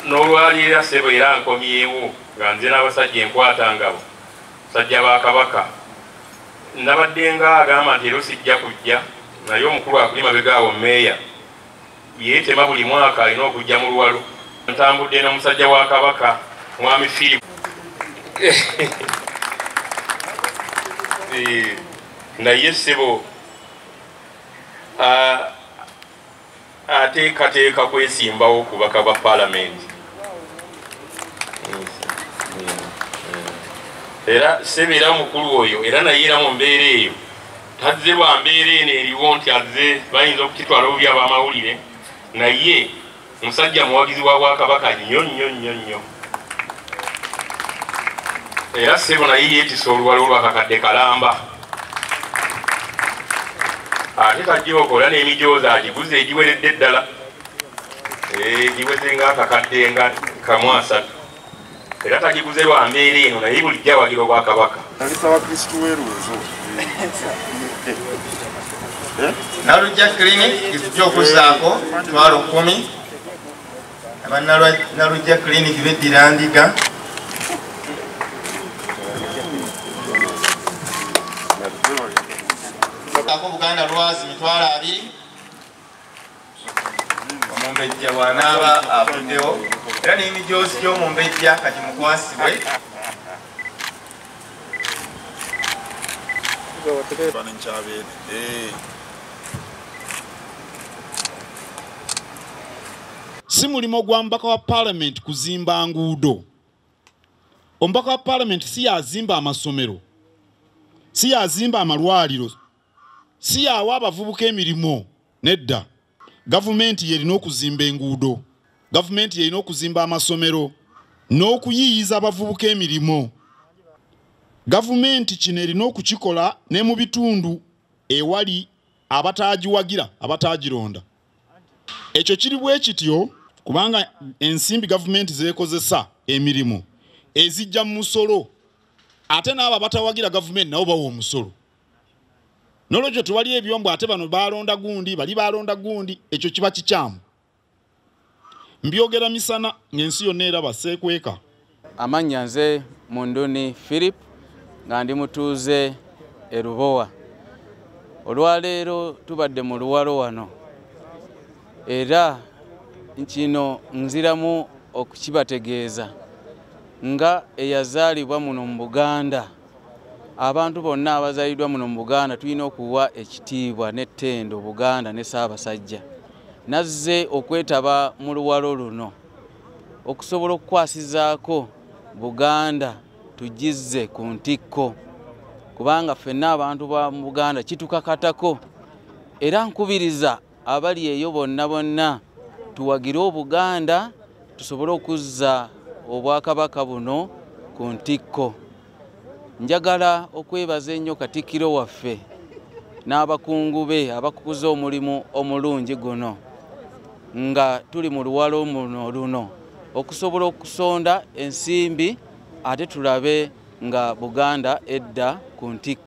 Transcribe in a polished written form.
n'olwalira ssebo era nkomyewo nga nze n'abasajja enkwata ngabo sajja ba Kabaka nabadde nga agamba nti ero sijja kujja naye omukulu akuli mabega awo mmeeya yeetema buli mwaka alina okujja mu Luwalo. Ntambudde n'omusajja wa Kabaka mwami Philip naye ssebo ateekateeka kwesimbawo ku bubaka bwa Paalamenti. Era sebeera mukulu oyo era naye era mu mbeera eyo tazze lwa mbeera eno eriwo nti azze bayinza okukitwala obubi ab'amawulire, naye musajja muwagizi wa Bwakabaka nnyo nnyo nnyo nnyo. Era ssebo naye yeetisa oluwalo lwakakadde kalamba. Ate tajjookola n'emijoozi agiguze egiweredde ddala, giweze ng'akakadde nga kamu 3. Era tagiguze lwa mbeera eno naye bulijjo awagira Obwakabaka. Nalujja clinic tujja okuzzaako mitwalo 10. Nalujja clinic beddira ndiga. Ako Buganda Lwazi mitwalo 2. Omumbejja bw'anaaba afuddewo era n'emijoozi gy'omumbejja kati mukwasibwe. Si mulimo gwa mubaka wa Parliament kuzimba nguudo. Omubaka wa Parliament si yazimba amasomero, si yazimba amalwaliro, si yawa abavubuka emirimu. Nedda, gavumenti yerina okuzimba enguudo, gavumenti yerina okuzimba amasomero n'okuyiyiza abavubuka emirimu. Gavumenti kino erina okukikola ne mu bitundu ewali abataagiwagira abataagironda. Ekyo kiri bwe kityo kubanga ensimbi gavumenti zeekozesa emirimu ezijja mu musolo, ate n'abo abatawagira gavumenti nabo bawa omusolo. N'olwekyo tewali ebyombo ate bano balonda gundi bali balonda gundi, ekyo kiba kikyamu. Mbyogera misana ng'ensi yonna eraba seekweka. Amannya nze Munduni Philip nga ndi mutuuze e Lubowa. Olwaleero tubadde mu Luwalo wano era kino nziramu okukibategeeza nga eyazaalibwa muno mu Buganda. Abantu bonna abazaalibwa muno mu Buganda tulina okuwa ekitiibwa n'ettendo Buganda ne Ssaabasajja. Nazze okwetaba mu Luwalo luno okusobola okukwasizaako Buganda tugizze ku ntikko, kubanga ffenna abantu ba Buganda kitukakatako. Era nkubiriza abali eyo bonna bonna tuwagire Obuganda tusobole okuzza Obwakabaka buno ku ntikko. Njagala okwebaza ennyo Katikkiro waffe n'abakungu be abakukuza omulimu omulungi guno nga tuli mu Luwalo luno okusobola okusonda ensimbi ate tulabe nga Buganda edda ku ntikko.